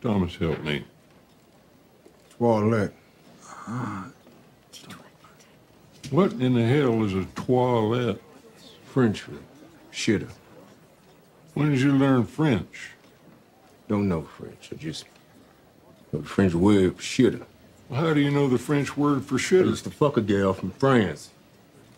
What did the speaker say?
Thomas, help me. Toilet. What in the hell is a toilet? French for shitter. When did you learn French? Don't know French. I just know the French word for shitter. Well, how do you know the French word for I shitter? used to fuck a gal from France.